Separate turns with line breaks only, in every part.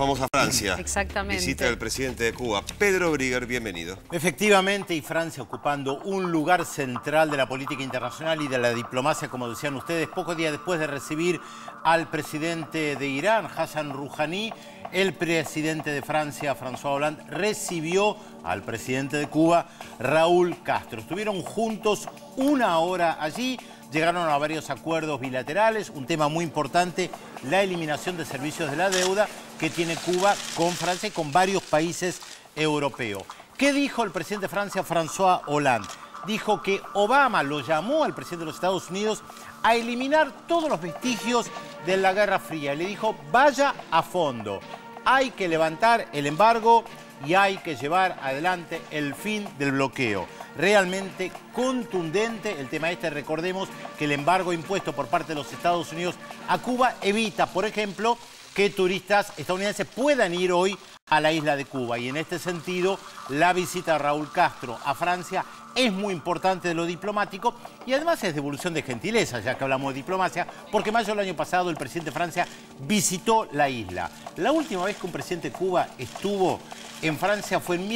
vamos a Francia.
Exactamente.
Visita del presidente de Cuba, Pedro Briguer, bienvenido.
Efectivamente, y Francia ocupando un lugar central de la política internacional y de la diplomacia, como decían ustedes, pocos días después de recibir al presidente de Irán, Hassan Rouhani, el presidente de Francia, François Hollande, recibió al presidente de Cuba, Raúl Castro. Estuvieron juntos una hora allí, llegaron a varios acuerdos bilaterales, un tema muy importante, la eliminación de servicios de la deuda que tiene Cuba con Francia y con varios países europeos. ¿Qué dijo el presidente de Francia, François Hollande? Dijo que Obama lo llamó al presidente de los Estados Unidos a eliminar todos los vestigios de la Guerra Fría. Le dijo, vaya a fondo, hay que levantar el embargo y hay que llevar adelante el fin del bloqueo. Realmente contundente el tema este. Recordemos que el embargo impuesto por parte de los Estados Unidos a Cuba evita, por ejemplo, que turistas estadounidenses puedan ir hoy a la isla de Cuba. Y en este sentido, la visita de Raúl Castro a Francia es muy importante de lo diplomático y además es devolución de gentileza, ya que hablamos de diplomacia, porque en mayo del año pasado el presidente de Francia visitó la isla. La última vez que un presidente de Cuba estuvo en Francia fue en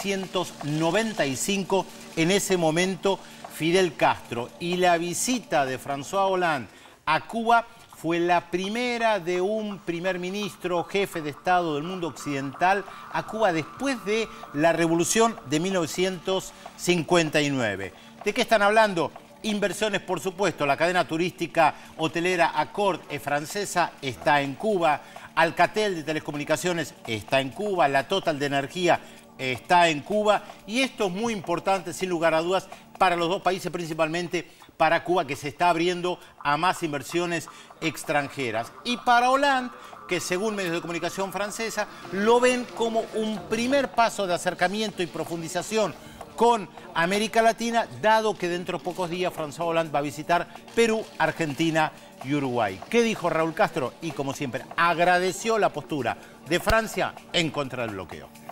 1995, en ese momento Fidel Castro. Y la visita de François Hollande a Cuba fue la primera de un primer ministro, jefe de Estado del mundo occidental a Cuba después de la revolución de 1959. ¿De qué están hablando? Inversiones, por supuesto. La cadena turística hotelera Accor francesa está en Cuba. Alcatel de telecomunicaciones está en Cuba. La Total de energía está en Cuba. Y esto es muy importante, sin lugar a dudas, para los dos países, principalmente para Cuba, que se está abriendo a más inversiones extranjeras. Y para Hollande, que según medios de comunicación francesa, lo ven como un primer paso de acercamiento y profundización con América Latina, dado que dentro de pocos días François Hollande va a visitar Perú, Argentina y Uruguay. ¿Qué dijo Raúl Castro? Y como siempre, agradeció la postura de Francia en contra del bloqueo.